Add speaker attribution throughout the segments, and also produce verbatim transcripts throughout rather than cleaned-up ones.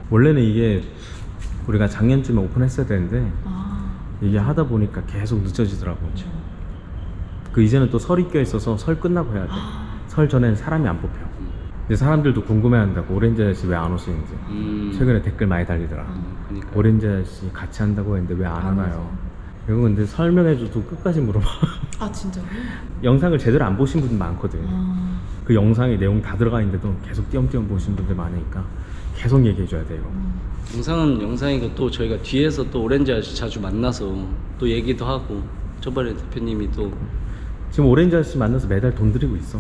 Speaker 1: 원래는 이게 우리가 작년쯤에 오픈했어야 되는데
Speaker 2: 아.
Speaker 1: 이게 하다 보니까 계속 늦어지더라고. 그 이제는 또 설이 껴있어서 설 끝나고 해야 돼. 설 전에는 사람이 안 뽑혀. 근데 사람들도 궁금해한다고 오렌지 아저씨 왜 안 오시는지. 음. 최근에 댓글 많이 달리더라. 음, 그러니까. 오렌지 아저씨 같이 한다고 했는데 왜 안 하나요? 이거 근데 설명해줘도 끝까지 물어봐.
Speaker 2: 아 진짜요?
Speaker 1: 영상을 제대로 안 보신 분들 많거든.
Speaker 2: 아.
Speaker 1: 그 영상에 내용 다 들어가 있는데도 계속 띄엄띄엄 보신 분들 많으니까 계속 얘기해줘야 돼요.
Speaker 2: 음.
Speaker 3: 영상은 영상이고 또 저희가 뒤에서 또 오렌지 아저씨 자주 만나서 또 얘기도 하고 저번에 대표님이 또
Speaker 1: 지금 오렌지 아저씨 만나서 매달 돈 들이고 있어.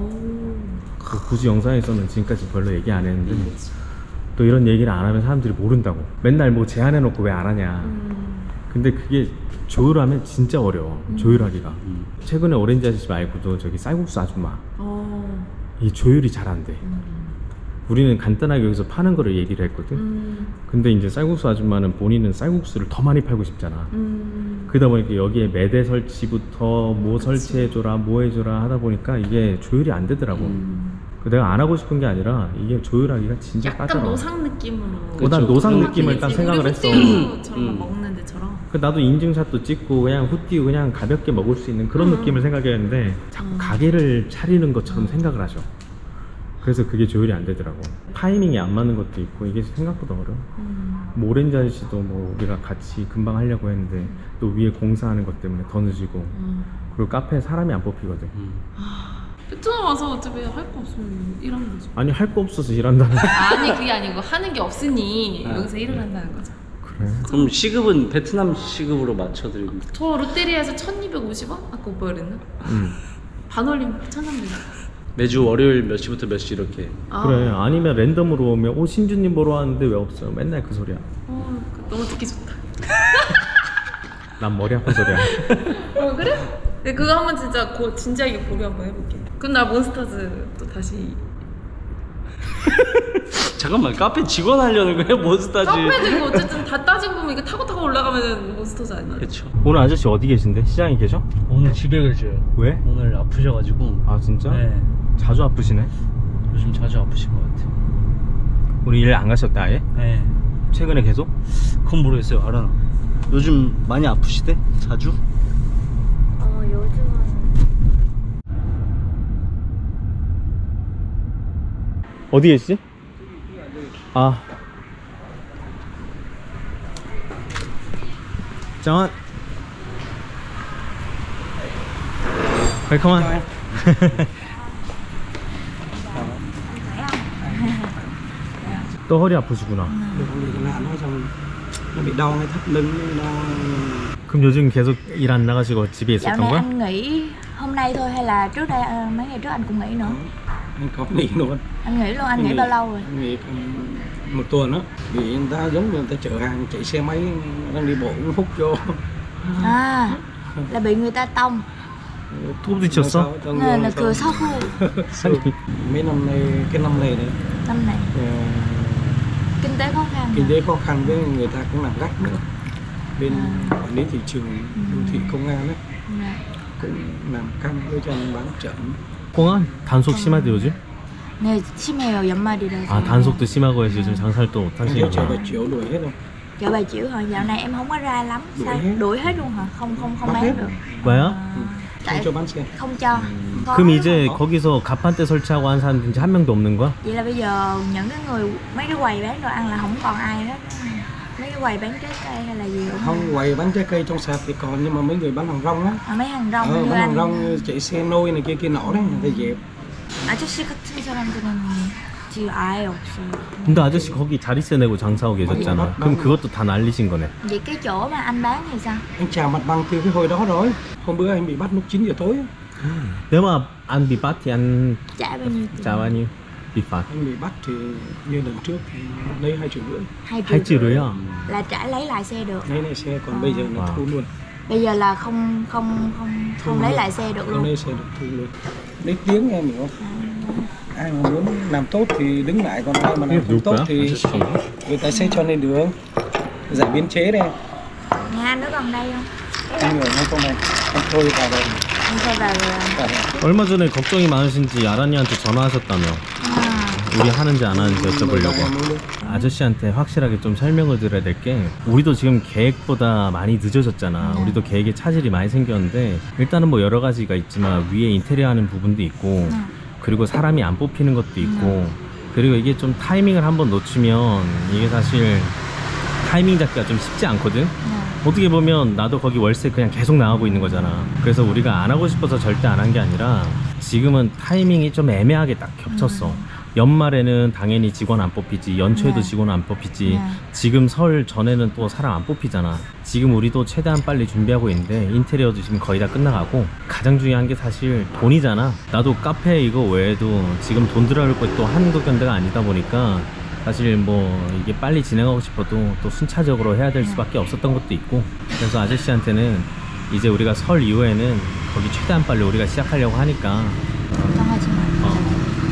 Speaker 1: 그 굳이 영상에서는 지금까지 별로 얘기 안 했는데 음. 또 이런 얘기를 안 하면 사람들이 모른다고. 맨날 뭐 제안해놓고 왜 안 하냐. 음. 근데 그게 조율하면 진짜 어려워. 음. 조율하기가. 음. 최근에 오렌지 아저씨 말고도 저기 쌀국수 아줌마 어. 이 조율이 잘 안 돼. 음. 우리는 간단하게 여기서 파는 거를 얘기를 했거든. 음. 근데 이제 쌀국수 아줌마는 본인은 쌀국수를 더 많이 팔고 싶잖아. 음. 그러다 보니까 여기에 매대 설치부터 뭐 그치. 설치해줘라 뭐 해줘라 하다 보니까 이게 조율이 안 되더라고. 음. 내가 안 하고 싶은 게 아니라 이게 조율하기가 진짜
Speaker 2: 약간
Speaker 1: 까다로워.
Speaker 2: 노상 느낌으로.
Speaker 1: 어, 난 노상 느낌을 딱 생각을 했어.
Speaker 2: 호띠우처럼 음. 먹는 데처럼.
Speaker 1: 그 나도 인증샷도 찍고 그냥 후띠우 그냥 가볍게 먹을 수 있는 그런 음. 느낌을 생각했는데 자꾸 음. 가게를 차리는 것처럼 음. 생각을 하죠. 그래서 그게 조율이 안 되더라고. 타이밍이 안 맞는 것도 있고 이게 생각보다 어려워. 음. 뭐 오렌지 아저씨도 뭐 우리가 같이 금방 하려고 했는데 음. 또 위에 공사하는 것 때문에 더 늦어지고 음. 그리고 카페에 사람이 안 뽑히거든. 음.
Speaker 2: 베트남 와서 어차피 할 거 없으면 일하는 거죠.
Speaker 1: 아니 할 거 없어서 일한다는.
Speaker 2: 아니 그게 아니고 하는 게 없으니 아. 여기서 일을 한다는 거죠.
Speaker 1: 그래?
Speaker 3: 그럼 시급은 베트남 시급으로 맞춰드리고.
Speaker 2: 저 롯데리아에서 천이백오십 원? 아까 오빠가 그랬나?
Speaker 1: 응.
Speaker 2: 반올림 천삼백 원.
Speaker 3: 매주 월요일 몇 시부터 몇 시 이렇게.
Speaker 1: 아. 그래. 아니면 랜덤으로 오면 오 신주님 보러 왔는데 왜 없어요? 맨날 그 소리야.
Speaker 2: 어, 너무 듣기 좋다.
Speaker 1: 난 머리 아픈 소리야.
Speaker 2: 어 그래? 네, 그거 한번 진짜 고, 진지하게 고려 한번 해볼게. 그럼 나 몬스타즈 또 다시.
Speaker 3: 잠깐만 카페 직원 하려는 거야 몬스타즈?
Speaker 2: 카페도 이거 어쨌든 다 따지고 보면 이게 타고 타고 올라가면 몬스타즈 아니야?
Speaker 3: 그렇죠.
Speaker 1: 오늘 아저씨 어디 계신데? 시장에 계셔?
Speaker 3: 오늘 집에 계셔요.
Speaker 1: 왜?
Speaker 3: 오늘 아프셔가지고.
Speaker 1: 아 진짜?
Speaker 3: 네.
Speaker 1: 자주 아프시네?
Speaker 3: 요즘 자주 아프신 것 같아요.
Speaker 1: 우리 일 안 가셨다 아예?
Speaker 3: 네.
Speaker 1: 최근에 계속?
Speaker 3: 그건 모르겠어요. 알아나. 요즘 많이 아프시대? 자주?
Speaker 2: 어 요즘은
Speaker 1: 어디 계시지? 아 정원 웰컴 또 허리 아프시구나.
Speaker 4: nó bị đau ngay thắt lưng đau.
Speaker 1: 그럼 요즘 계속 일 안 나가시고 집에
Speaker 5: Dạo
Speaker 1: 있었던
Speaker 5: này
Speaker 1: 거야?
Speaker 5: anh nghỉ hôm nay thôi hay là trước đây à, mấy ngày trước anh cũng nghỉ nữa?
Speaker 4: Anh có nghỉ luôn.
Speaker 5: Anh nghỉ luôn, anh,
Speaker 4: Anh
Speaker 5: nghỉ
Speaker 4: nghỉ.
Speaker 5: bao lâu rồi?
Speaker 4: Anh nghỉ một tuần đó. Vì người ta giống như người ta chở hàng chạy xe máy đang đi bộ cũng hút vô.
Speaker 5: À, là bị người ta tông
Speaker 1: 또 부딪혔어?
Speaker 5: nên là cửa sốc luôn.
Speaker 4: Mấy năm nay cái năm này này
Speaker 5: Năm này
Speaker 4: uh,
Speaker 5: kinh tế khó khăn.
Speaker 4: kinh
Speaker 5: hả?
Speaker 4: tế khó khăn với người ta cũng làm gắt nữa. Bên
Speaker 5: À.
Speaker 4: quản lý thị trường đô thị công an ấy
Speaker 5: Dạ.
Speaker 4: cũng làm căng với cho anh bán chậm.
Speaker 1: 공항? 단속 심하대 요즘?
Speaker 5: Nè 심해요 연말이라서.
Speaker 1: 아 단속도 심하고 해서 요즘 장사를 또
Speaker 4: Anh thấy chợ
Speaker 1: 못하시는구나.
Speaker 4: Bà Chiểu đuổi hết không?
Speaker 5: Chợ Bà Chiểu hả? Dạo này em không có ra lắm.
Speaker 4: Đuổi
Speaker 5: Sao?
Speaker 4: hết.
Speaker 5: Đuổi hết luôn hả? Không không không
Speaker 4: Bắt
Speaker 5: bán
Speaker 4: hết.
Speaker 5: được.
Speaker 1: 왜요?
Speaker 5: À,
Speaker 4: Không
Speaker 5: tại
Speaker 4: cho bán xe.
Speaker 5: không cho. Có.
Speaker 1: 그럼 이제 거기서 가판대 설치하고 한 사람들 이제 한 명도 없는 거야?
Speaker 5: Vậy là bây giờ những cái người mấy cái quầy bán đồ ăn là không còn ai hết. Mấy cái quầy bán trái cây hay là gì cũng
Speaker 4: Không, quầy bán trái cây trong sạp thì còn, nhưng mà mấy người bán hàng rong á,
Speaker 5: à, mấy hàng rong
Speaker 4: ờ,
Speaker 5: như
Speaker 4: bán hàng
Speaker 5: anh.
Speaker 4: rong chạy xe nôi này kia kia nọ đấy, người ta dẹp.
Speaker 5: 아저씨 같은 사람들은 지금 아예 없어요.
Speaker 1: 근데 아저씨 거기 자리세 내고 장사하고 계셨잖아. 그럼 그것도 다 날리신 거네.
Speaker 5: Vậy cái chỗ mà anh bán thì sao?
Speaker 4: Anh chào mặt bằng từ cái hồi đó rồi. Hôm bữa anh bị bắt lúc chín giờ tối á.
Speaker 1: Nếu mà ăn bị bắt thì ăn
Speaker 5: Trả bao nhiêu tiền?
Speaker 1: trả bao nhiêu? Bị phạt
Speaker 4: Anh bị bắt thì như lần trước thì lấy hai triệu rưỡi.
Speaker 5: Hai
Speaker 1: hai triệu
Speaker 5: rưỡi
Speaker 1: rưỡi à?
Speaker 5: là trả lấy lại xe được.
Speaker 4: Lấy lại xe, còn bây giờ nó
Speaker 1: Wow.
Speaker 4: thu luôn.
Speaker 5: Bây giờ là không không không không lấy lại xe được
Speaker 4: Không
Speaker 5: luôn.
Speaker 4: lấy xe được, thu luôn. Lấy tiếng em hiểu không? Ai mà muốn làm tốt thì đứng lại, còn ai mà làm không tốt thì người ta sẽ cho lên đường. Giải biên chế đây.
Speaker 5: Nhà anh nó còn đây không?
Speaker 4: Anh người ngay trong này. Anh thôi vào đây.
Speaker 5: Anh thôi vào rồi.
Speaker 4: Vào đây.
Speaker 1: 얼마 전에 걱정이 많으신지 아란이한테 전화하셨다며.
Speaker 5: À,
Speaker 1: 우리 하는지 안 하는지 여쭤보려고. 아저씨한테 확실하게 좀 설명을 드려야 될 게, 우리도 지금 계획보다 많이 늦어졌잖아.
Speaker 5: 네.
Speaker 1: 우리도 계획에 차질이 많이 생겼는데, 일단은 뭐 여러 가지가 있지만 위에 인테리어 하는 부분도 있고,
Speaker 5: 네.
Speaker 1: 그리고 사람이 안 뽑히는 것도 있고, 그리고 이게 좀 타이밍을 한번 놓치면 이게 사실 타이밍 잡기가 좀 쉽지 않거든.
Speaker 5: 네.
Speaker 1: 어떻게 보면 나도 거기 월세 그냥 계속 나가고 있는 거잖아. 그래서 우리가 안 하고 싶어서 절대 안 한 게 아니라, 지금은 타이밍이 좀 애매하게 딱 겹쳤어. 연말에는 당연히 직원 안 뽑히지, 연초에도
Speaker 5: 네.
Speaker 1: 직원 안 뽑히지,
Speaker 5: 네.
Speaker 1: 지금 설 전에는 또 사람 안 뽑히잖아. 지금 우리도 최대한 빨리 준비하고 있는데, 인테리어도 지금 거의 다 끝나가고, 가장 중요한 게 사실 돈이잖아. 나도 카페 이거 외에도 지금 돈 들어갈 것도 한두 군데가 아니다 보니까, 사실 뭐 이게 빨리 진행하고 싶어도 또 순차적으로 해야 될 수밖에 없었던 것도 있고, 그래서 아저씨한테는 이제 우리가 설 이후에는 거기 최대한 빨리 우리가 시작하려고 하니까.
Speaker 5: Con ơi, xin lỗi.
Speaker 1: Ờ.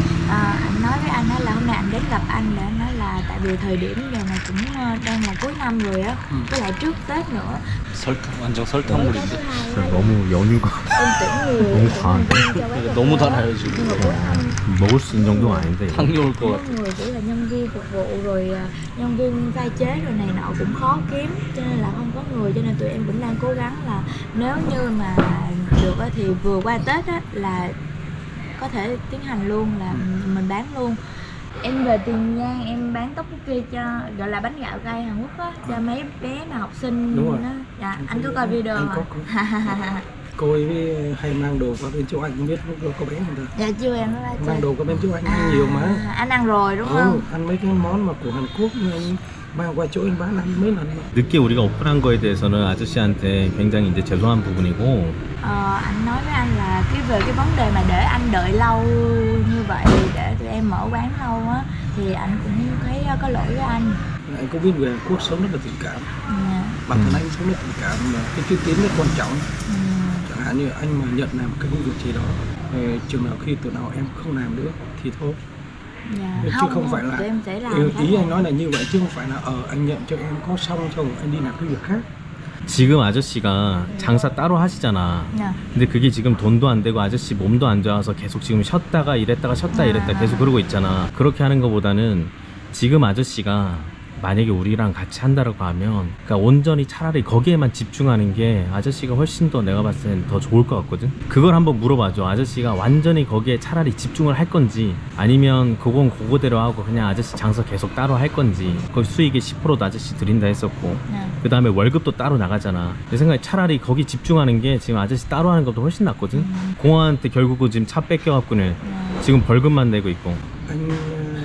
Speaker 5: À, anh nói với anh á là hôm nay anh đến gặp anh để anh nói là tại vì thời điểm giờ này cũng ờ, đang là cuối năm rồi á, với lại trước Tết nữa.
Speaker 3: 설탕 완전
Speaker 5: Tới
Speaker 3: 설탕물인데.
Speaker 5: Tết thứ hai á,
Speaker 1: 너무 연유가
Speaker 5: em tuyển người
Speaker 1: 너무
Speaker 5: tuyển
Speaker 1: 과한데?
Speaker 5: nhân viên cho quán cà
Speaker 3: 너무
Speaker 5: phê.
Speaker 3: 달아요 지금.
Speaker 5: Nhưng mà cuối năm
Speaker 1: 먹을 수 있는 정도는 아닌데. 이거.
Speaker 3: 당뇨 올 것
Speaker 5: có
Speaker 3: 같아.
Speaker 5: người kiểu là nhân viên phục vụ rồi à, nhân viên pha chế rồi này nọ cũng khó kiếm, cho nên là không có người, cho nên tụi em vẫn đang cố gắng là nếu như mà được á, thì vừa qua Tết á, là có thể tiến hành luôn, là mình bán luôn. Em về Tiền Giang em bán tteokbokki cho, gọi là bánh gạo cay Hàn Quốc á, cho mấy bé mà học sinh.
Speaker 4: Đúng rồi.
Speaker 5: Đó. Dạ, anh có coi video
Speaker 4: Anh
Speaker 5: hả?
Speaker 4: có, có. Cô ấy hay mang đồ qua bên chỗ anh, không biết lúc đó có bé không ta?
Speaker 5: Dạ chưa, em có ra
Speaker 4: Mang
Speaker 5: chơi.
Speaker 4: đồ qua bên chỗ anh ăn nhiều mà.
Speaker 5: Anh ăn rồi đúng
Speaker 4: Ừ,
Speaker 5: không?
Speaker 4: ăn mấy cái món mà của Hàn Quốc nhưng anh mang qua chỗ anh bán ăn mấy lần mà.
Speaker 1: 늦게 우리가 오픈한 거에 대해서는 아저씨한테 굉장히 이제 죄송한 부분이고,
Speaker 5: Ờ, anh nói với anh là cái về cái vấn đề mà để anh đợi lâu như vậy, để tụi em mở quán lâu á, thì anh cũng thấy có lỗi với anh.
Speaker 4: Anh có biết người Hàn Quốc sống rất là tình cảm.
Speaker 5: Dạ.
Speaker 4: Bản thân anh sống rất tình cảm, mà cái chữ tín rất quan trọng.
Speaker 5: Ừ.
Speaker 4: Chẳng hạn như anh mà nhận làm cái công việc gì đó, ờ, chừng nào khi tụi nào em không làm nữa thì thôi.
Speaker 5: Dạ.
Speaker 4: chứ
Speaker 5: Không,
Speaker 4: không phải là
Speaker 5: tụi em sẽ làm
Speaker 4: ừ,
Speaker 5: khác
Speaker 4: ý
Speaker 5: thôi.
Speaker 4: anh nói là như vậy chứ không phải là ờ anh nhận cho em có xong xong anh đi làm cái việc khác.
Speaker 1: 지금 아저씨가 장사 따로 하시잖아.
Speaker 5: Dạ.
Speaker 1: 근데 그게 지금 돈도 안 되고 아저씨 몸도 안 좋아서 계속 지금 쉬었다가 이랬다가 쉬었다 이랬다 계속 그러고 있잖아. 그렇게 하는 것보다는 지금 아저씨가 만약에 우리랑 같이 한다라고 하면, 그러니까 온전히 차라리 거기에만 집중하는 게 아저씨가 훨씬 더 내가 봤을 땐 더 좋을 것 같거든. 그걸 한번 물어봐줘. 아저씨가 완전히 거기에 차라리 집중을 할 건지, 아니면 그건 그거대로 하고 그냥 아저씨 장사 계속 따로 할 건지. 거기 수익의 십 퍼센트도 아저씨 드린다 했었고,
Speaker 5: Dạ.
Speaker 1: 그 다음에 월급도 따로 나가잖아. 내 생각에 차라리 거기 집중하는 게 지금 아저씨 따로 하는 것도 훨씬 낫거든. 공항한테 결국은 지금 차 뺏겨갖고는 지금 벌금만 내고 있고.
Speaker 4: Anh ờ,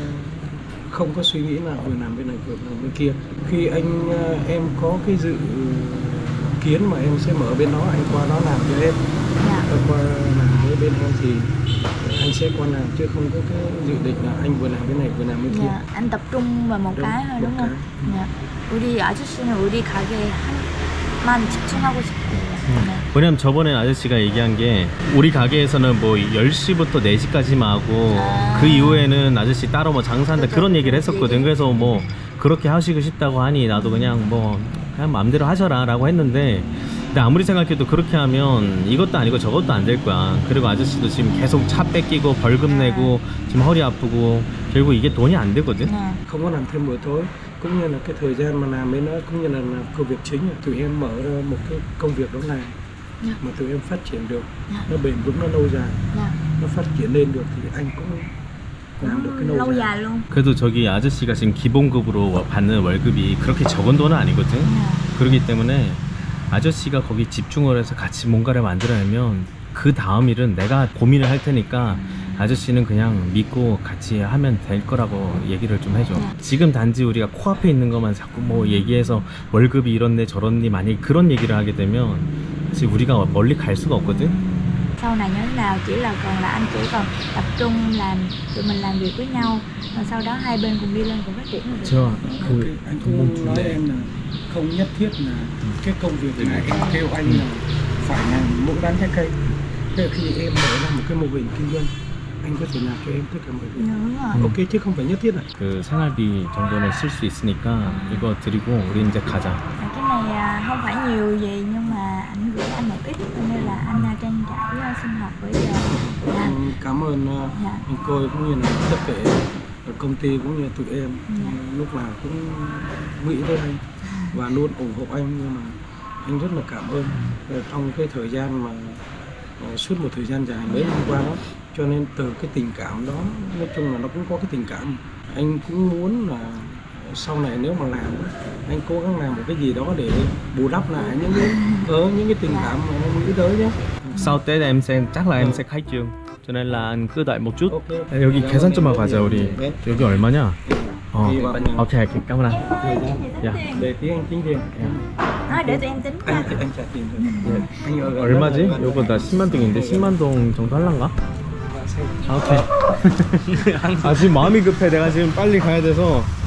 Speaker 4: không có suy nghĩ là vừa làm bên này vừa làm bên kia. Khi anh ờ, em có cái dự kiến mà em sẽ mở bên đó, anh qua đó làm cho em.
Speaker 5: Dạ.
Speaker 4: Tôi qua làm với bên em thì anh sẽ qua làm, chứ không có cái dự định là anh vừa làm bên này vừa làm bên kia.
Speaker 5: Dạ. Anh tập trung vào một
Speaker 4: Đúng,
Speaker 5: cái thôi
Speaker 4: một
Speaker 5: đúng không?
Speaker 4: cái.
Speaker 5: Dạ. 우리 아저씨는 우리 가게에 한만 집중하고 싶대요. 네.
Speaker 1: 왜냐면 저번에 아저씨가 얘기한 게, 우리 가게에서는 뭐 열 시부터 네 시까지만 하고
Speaker 5: 아.
Speaker 1: 그 이후에는 아저씨 따로 뭐 장사한다
Speaker 5: 그죠,
Speaker 1: 그런 얘기를
Speaker 5: 그죠.
Speaker 1: 했었거든.
Speaker 5: 얘기.
Speaker 1: 그래서 뭐 그렇게 하시고 싶다고 하니 나도 그냥 뭐 그냥 마음대로 하셔라 라고 했는데, 근데 아무리 생각해도 그렇게 하면 이것도 아니고 저것도 안 될 거야. 그리고 아저씨도 지금 계속 차 뺏기고 벌금 내고 지금 허리 아프고 결국 이게 돈이 안 되거든.
Speaker 5: Dạ.
Speaker 4: Không có làm thêm buổi tối, cũng như là cái thời gian mà làm bên đó cũng như là làm công việc chính, tụi em mở ra một cái công việc đó làm
Speaker 5: Dạ.
Speaker 4: mà tụi em phát triển được,
Speaker 5: Dạ.
Speaker 4: nó bền vững, nó lâu dài,
Speaker 5: Dạ.
Speaker 4: nó phát triển lên được thì anh cũng làm được cái lâu,
Speaker 5: lâu
Speaker 4: dài.
Speaker 5: dài luôn.
Speaker 1: 그래도 저기 아저씨가 지금 기본급으로 받는 월급이 그렇게 적은 돈은 아니거든.
Speaker 5: Dạ.
Speaker 1: 그렇기 때문에 아저씨가 거기 집중을 해서 같이 뭔가를 만들어내면 그 다음 일은 내가 고민을 할 테니까 아저씨는 그냥 믿고 같이 하면 될 거라고 얘기를 좀 해줘.
Speaker 5: 네.
Speaker 1: 지금 단지 우리가 코앞에 있는 것만 자꾸 뭐 얘기해서 월급이 이렇네 저렇니, 만약에 그런 얘기를 하게 되면 사실 우리가 멀리 갈 수가 없거든.
Speaker 5: Sau này như thế nào chỉ là còn là anh chỉ còn tập trung làm, tụi mình làm việc với nhau, rồi sau đó hai bên cùng đi lên cùng phát triển được.
Speaker 1: 저
Speaker 4: Ok,
Speaker 1: 그
Speaker 4: anh cũng nói em là không nhất thiết là cái công việc này em kêu anh là phải làm mỗi bán trái cây. Thế khi em mở ra một cái mô hình kinh doanh, anh có thể làm cho em tất cả mọi việc.
Speaker 5: Đúng rồi.
Speaker 4: Ok chứ không phải nhất thiết là
Speaker 1: 그 생활비 정도는 쓸 수 있으니까 이거 드리고 우리 이제 가자.
Speaker 5: À, cái này à, không phải nhiều gì nhưng mà anh gửi anh một ít, cho nên là anh à, trang trải à, sinh hoạt với giờ. Dạ.
Speaker 4: Em cảm ơn uh,
Speaker 5: Dạ.
Speaker 4: anh Côi cũng như là tất cả công ty cũng như tụi em lúc nào cũng nghĩ tới anh và luôn ủng hộ anh, nhưng mà anh rất là cảm ơn trong cái thời gian mà uh, suốt một thời gian dài mấy năm qua đó, cho nên từ cái tình cảm đó nói chung là nó cũng có cái tình cảm. Anh cũng muốn là sau này nếu mà làm anh cố gắng làm một cái gì đó để bù đắp lại những cái ở những cái tình cảm mà anh nghĩ tới nhé.
Speaker 1: Sau Tết em sẽ chắc là em sẽ khai trương. cho nên là anh cứ đợi một chút.
Speaker 4: Okay.
Speaker 1: 여기 계산 좀만 가자 우리. 여기 얼마냐? 어.
Speaker 4: Thì bạn-
Speaker 1: 오케이, cảm ơn anh. 야,
Speaker 4: để tí anh tính tiền.
Speaker 5: Nói để tụi em tính
Speaker 4: Anh
Speaker 5: cho.
Speaker 4: anh trả tiền rồi. Anh ở gần
Speaker 1: 얼마지?
Speaker 4: đó là-
Speaker 1: 요거 나 십만 동인데 십만 동 정도 할란가? 아, 오케이. 아, 지금 마음이 급해. 내가 지금 빨리 가야 돼서